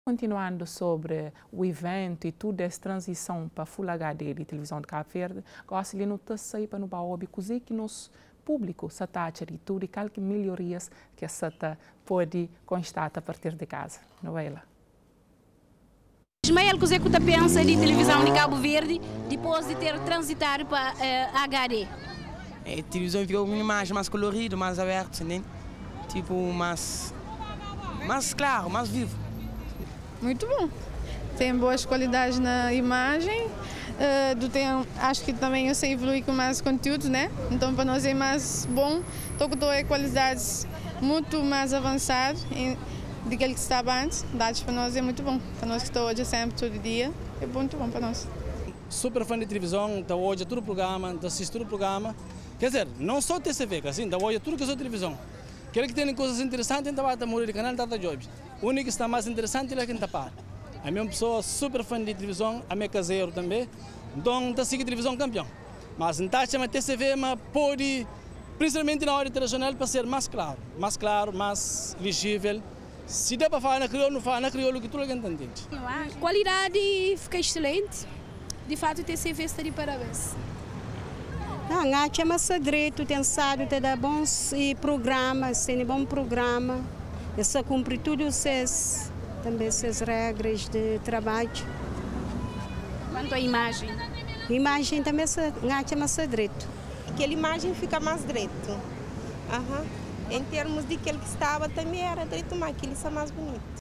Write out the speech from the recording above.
continuando sobre o evento e toda essa transição para Full HD de televisão de Cabo Verde, gosto de notar aí para no baobi que nos público está a tudo e qualquer melhorias que essa pode constatar a partir de casa, não é ela? Ismael, o que você pensa de televisão de Cabo Verde depois de ter transitado para HD? A televisão ficou uma imagem mais colorida, mais aberta, né? Tipo, mais claro, mais vivo. Muito bom. Tem boas qualidades na imagem. Acho que também eu sei evoluir com mais conteúdos, né? Então para nós é mais bom. Estou com qualidades muito mais avançadas do que estava antes. Dados para nós é muito bom. Para nós que estou hoje sempre, todo dia, é muito bom para nós. Super fã de televisão, então hoje todo o programa, assisto todo o programa. Quer dizer, não só TCV, assim, então hoje tudo que é só televisão. Quer que tenha coisas interessantes, então vai morrer de canal Tata Jobs. O único que está mais interessante é quem está par. A minha pessoa super fã de televisão, a minha caseiro também. Então está seguindo televisão campeão. Mas não está chamando TCV, mas pode, principalmente na hora internacional, para ser mais claro, mais legível. Se der para falar na crioulo, não fala na crioulo, que tudo alguém entende. A qualidade fica excelente. De fato, o TCV está de parabéns. Não, chama-se direito, tem sábado, tem dar bons programas, tem bom programa. Essa cumpre tudo também essas regras de trabalho. Quanto à imagem? A imagem também chama-se direito. Aquela imagem fica mais direito. Em termos de aquele que estava também era direito, mas aquele está mais bonito.